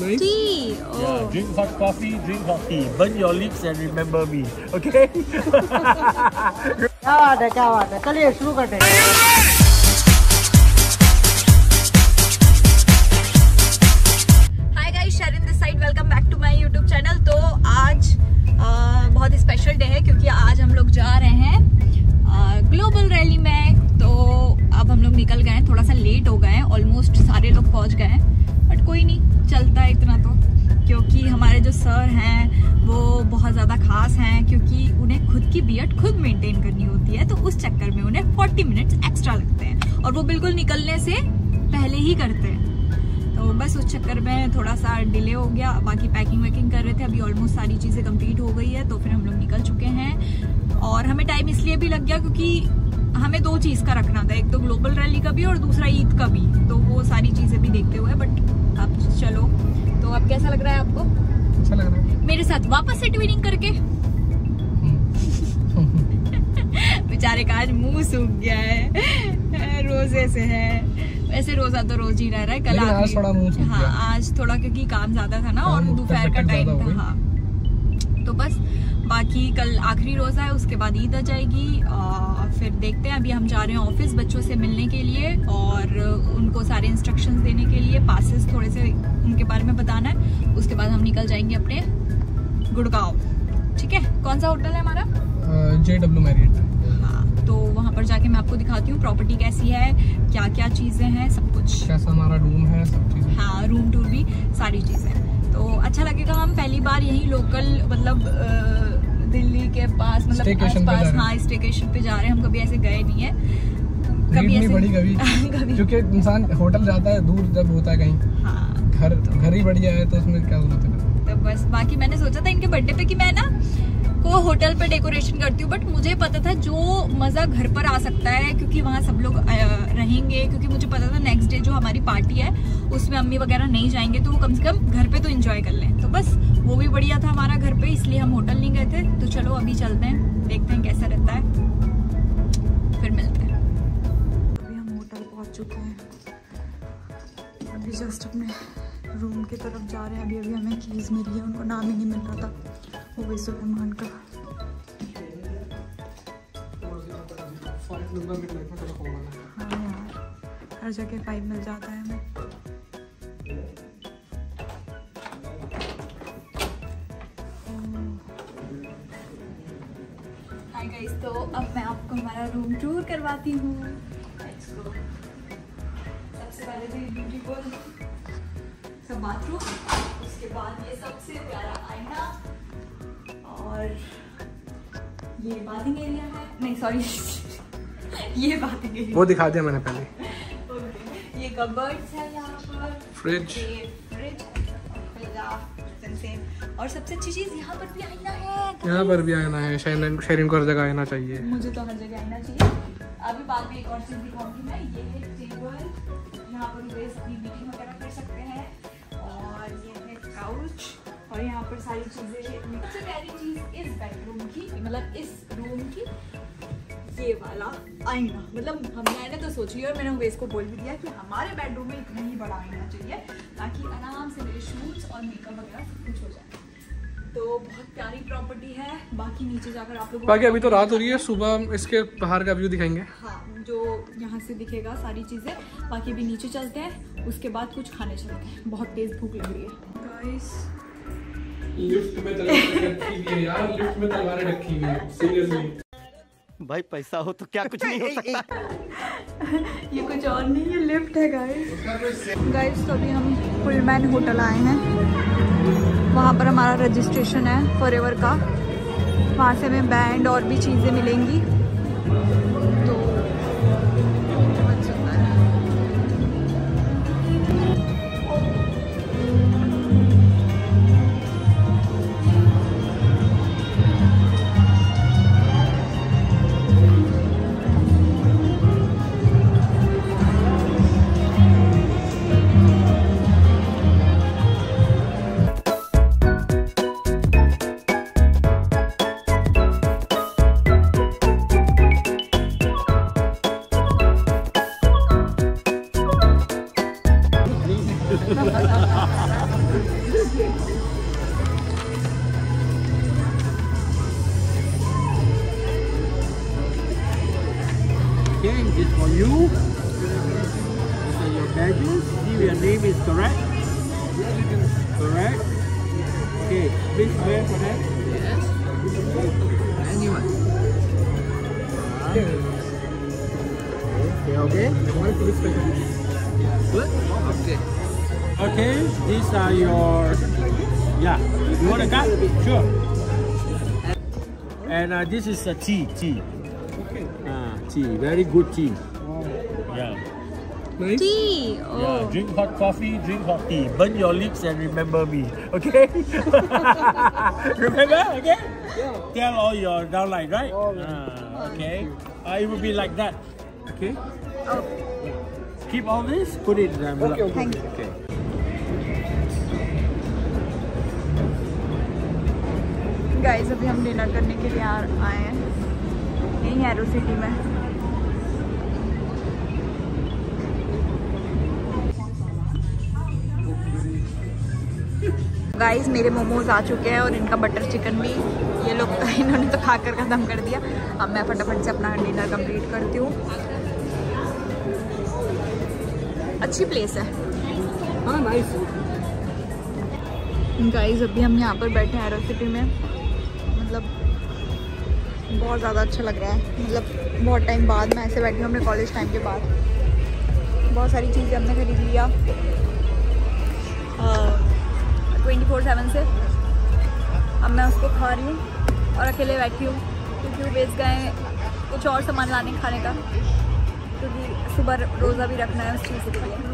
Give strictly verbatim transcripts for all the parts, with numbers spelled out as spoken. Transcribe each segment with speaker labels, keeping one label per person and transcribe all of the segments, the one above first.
Speaker 1: Nice.
Speaker 2: Tea. Oh.
Speaker 3: Yeah, drink hot coffee, drink hot tea. Burn your lips and remember me. Okay?
Speaker 4: क्या बात है क्या बात है चलिए शुरू करते हैं।
Speaker 2: Hi guys, Shareen this side, welcome back to my YouTube channel. तो आज आ, बहुत स्पेशल डे है क्योंकि आज हम लोग जा रहे हैं ग्लोबल रैली में। तो अब हम लोग निकल गए हैं, थोड़ा सा लेट हो गए हैं, ऑलमोस्ट सारे लोग पहुंच गए हैं, बट कोई नहीं, चलता है इतना तो। क्योंकि हमारे जो सर हैं वो बहुत ज़्यादा खास हैं, क्योंकि उन्हें खुद की बीएड खुद मेंटेन करनी होती है, तो उस चक्कर में उन्हें चालीस मिनट्स एक्स्ट्रा लगते हैं और वो बिल्कुल निकलने से पहले ही करते हैं। तो बस उस चक्कर में थोड़ा सा डिले हो गया। बाकी पैकिंग वैकिंग कर रहे थे, अभी ऑलमोस्ट सारी चीज़ें कंप्लीट हो गई है, तो फिर हम लोग निकल चुके हैं। और हमें टाइम इसलिए भी लग गया क्योंकि हमें दो चीज़ का रखना था, एक तो ग्लोबल रैली का भी और दूसरा ईद का भी, तो वो सारी चीज़ें भी देखते हुए। बट अब चलो, तो अब कैसा लग रहा है आपको?
Speaker 1: अच्छा लग रहा है
Speaker 2: मेरे साथ वापस से ट्विनिंग करके। बेचारे का आज मुंह सूख गया है, रोजे से है। वैसे रोजा तो रोज ही रह रहा है, कल
Speaker 1: आज थोड़ा मुंह सूख गया।
Speaker 2: हाँ, आज थोड़ा क्योंकि काम ज्यादा था ना और दोपहर का टाइम था। हाँ, तो बस बाकी कल आखिरी रोजा है, उसके बाद ईद आ जाएगी और फिर देखते हैं। अभी हम जा रहे हैं ऑफिस बच्चों से मिलने के लिए और उनको सारे इंस्ट्रक्शंस देने के लिए, पासेस थोड़े से उनके बारे में बताना है। उसके बाद हम निकल जाएंगे अपने गुड़गांव। ठीक है, कौन सा होटल है हमारा?
Speaker 1: J W Marriott.
Speaker 2: हाँ, तो वहाँ पर जाके मैं आपको दिखाती हूँ प्रॉपर्टी कैसी है, क्या क्या चीजें हैं, सब कुछ कैसा हमारा रूम है, सब चीजें। हाँ, रूम टूर भी सारी चीजें, तो अच्छा लगेगा। हम पहली बार यही लोकल मतलब दिल्ली के पास मतलब आसपास, हाँ, स्टेकेशन पे जा रहे हैं। हम कभी ऐसे गए नहीं है, कभी ऐसे
Speaker 1: बड़ी कभी, कभी क्योंकि इंसान होटल जाता है दूर जब होता है कहीं। हाँ, घर घर ही बढ़िया है तो उसमें क्या जरूरत है।
Speaker 2: तो बस बाकी मैंने सोचा था इनके बर्थडे पे कि मैं ना को होटल पे डेकोरेशन करती हूँ, बट मुझे पता था जो मजा घर पर आ सकता है क्योंकि वहाँ सब लोग रहेंगे, क्योंकि मुझे पता था नेक्स्ट डे जो हमारी पार्टी है उसमें अम्मी वगैरह नहीं जाएंगे, तो वो कम से कम घर पे तो एंजॉय कर लें। तो बस वो भी बढ़िया था हमारा घर पे, इसलिए हम होटल नहीं गए थे। तो चलो अभी चलते हैं, देखते हैं कैसा रहता है, फिर मिलते हैं। अभी हम होटल पहुँच चुके हैं, अभी जस्ट अपने रूम की तरफ जा रहे हैं। अभी अभी हमें कीज मिली है, उनको नाम ही नहीं मिल रहा था, वो भी सुलेमान का। हाँ यार, हर जगह फाइव मिल जाता है हमें। हाय गाइस, तो अब मैं आपको हमारा रूम टूर करवाती हूँ। सबसे पहले तो ब्यूटीफुल सब बाथरूम, उसके बाद ये सबसे प्यारा आईना और ये बाथिंग एरिया है, नहीं सॉरी ये बाथिंग एरिया
Speaker 1: वो दिखा दिया मैंने पहले।
Speaker 2: okay. ये कबर्ड्स है यहाँ पर, फ्रिज, ये फ्रिज और सबसे अच्छी चीज यहाँ पर भी आईना है।
Speaker 1: यहाँ पर भी आईना है, शेरिन को हर जगह आईना चाहिए।
Speaker 2: मुझे तो हर जगह आईना चाहिए। अभी बाद में एक और चीज दिखाऊंगी मैं। ये है टेबल, यहाँ पर अपनी मीटिंग वगैरह कर सकते हैं, और ये है काउच, और यहाँ पर सारी चीजें। सबसे प्यारी चीज इस बेडरूम की, मतलब इस रूम की, ये वाला आईना। मतलब हम मैंने तो सोच लिया और मैंने उवेश को बोल भी दिया कि हमारे बेडरूम में इतना ही बड़ा आईना चाहिए, ताकि आराम से मेरे शूट्स और मेकअप वगैरह सब कुछ हो जाए। तो बहुत प्यारी प्रॉपर्टी है। बाकी नीचे जाकर आप लोग,
Speaker 1: बाकी अभी तो रात हो रही है, सुबह इसके बाहर का व्यू दिखाएंगे।
Speaker 2: हाँ, जो यहाँ से दिखेगा सारी चीजें। बाकी अभी नीचे चलते हैं, उसके बाद कुछ खाने चलते हैं, बहुत तेज भूख लग रही है गाइस।
Speaker 1: लिफ्ट में तलवारें रखी हुई है यार, लिफ्ट में तलवारें रखी हुई है, सीरियसली।
Speaker 3: भाई पैसा हो तो क्या कुछ नहीं हो सकता।
Speaker 2: ये कुछ और नहीं, ये लिफ्ट है गाइस। गाइस, तो अभी हम पुलमैन होटल आए हैं, वहाँ पर हमारा रजिस्ट्रेशन है फॉरएवर का। वहाँ से हमें बैंड और भी चीज़ें मिलेंगी, तो बहुत सुंदर है।
Speaker 3: Okay, this for you. These are your badges. See if your name is correct. Correct. Okay, please wear for that.
Speaker 1: Yes. Anyone.
Speaker 3: Okay, okay.
Speaker 1: Good? Okay.
Speaker 3: Okay, these are your, yeah, you want a card? Sure. And uh, this is a tea, tea.
Speaker 1: Okay.
Speaker 3: Ah, tea, very good tea. Yeah.
Speaker 1: Nice.
Speaker 2: Tea.
Speaker 3: Yeah,
Speaker 2: Oh.
Speaker 3: drink hot coffee, drink hot tea. Burn your lips and remember me, okay? Remember, okay?
Speaker 1: Yeah.
Speaker 3: Tell all your downline, right?
Speaker 1: All
Speaker 3: Ah, okay. Uh, it will be like that, okay?
Speaker 2: Oh.
Speaker 3: Keep all this, put it in the envelope.
Speaker 1: Okay, okay.
Speaker 2: Thank you.
Speaker 3: Okay.
Speaker 2: Guys अभी हम dinner करने के लिए आए हैं यहीं arrow city में। Guys मेरे मोमोज आ चुके हैं और इनका बटर चिकन भी। ये लोग इन्होंने तो खाकर खत्म कर दिया। अब मैं फटाफट से अपना डिनर कंप्लीट करती हूँ। अच्छी प्लेस है।
Speaker 1: हाँ नाइस।
Speaker 2: गाइस अभी हम यहाँ पर बैठे हैं एरो सिटी में। मतलब बहुत ज़्यादा अच्छा लग रहा है। मतलब बहुत टाइम बाद मैं ऐसे बैठी हूँ अपने कॉलेज टाइम के बाद। बहुत सारी चीज़ें हमने खरीद लिया ट्वेंटी फोर सेवन से। अब मैं उसको खा रही हूँ और अकेले बैठी हूँ क्योंकि वो बेच गए कुछ और सामान लाने खाने का, क्योंकि सुबह रोज़ा भी रखना है उस चीज़ के लिए।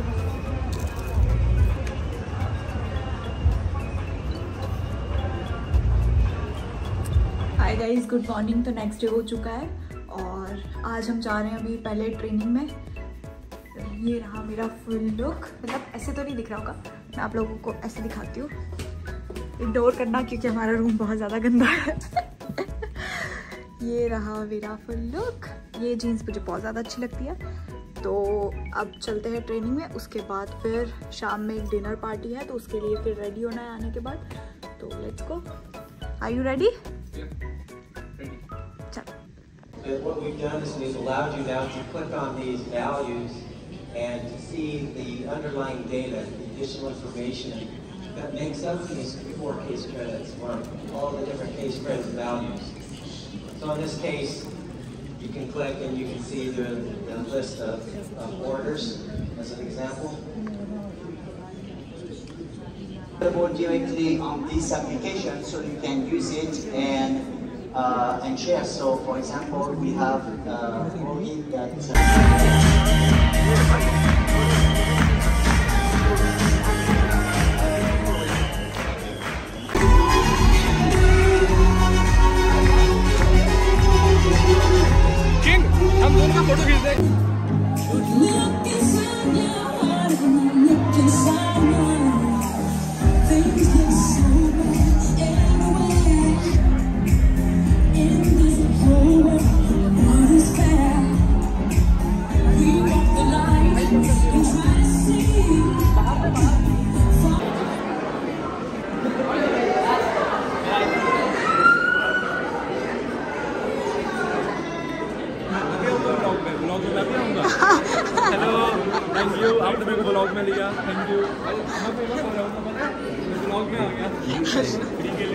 Speaker 2: Hi guys, good morning. तो नेक्स्ट डे हो चुका है और आज हम जा रहे हैं अभी पहले ट्रेनिंग में। ये रहा मेरा फुल लुक। मतलब ऐसे तो नहीं दिख रहा होगा, मैं आप लोगों को ऐसे दिखाती हूँ। इग्नोर करना क्योंकि हमारा रूम बहुत ज़्यादा गंदा है। ये रहा मेरा फुल लुक। ये जीन्स मुझे बहुत ज़्यादा अच्छी लगती है। तो अब चलते हैं ट्रेनिंग में। उसके बाद फिर शाम में एक डिनर पार्टी है, तो उसके लिए फिर रेडी होना है आने के बाद। तो let's go. Are you ready?
Speaker 5: And what we've done is we've allowed you now to click on these values and to see the underlying data, the additional information that makes up these four case credits, or all the different case credit values. So in this case, you can click and you can see the, the list of, of orders as an example.
Speaker 6: Directly on this application, so you can use it and uh, and share. So, for example, we have uh, login that.
Speaker 1: King, हम दोनों का photo खींच दें।
Speaker 3: Hello, thank you, आपने मेरे को blog में लिया, थैंक यू। ब्लॉग में आ गया।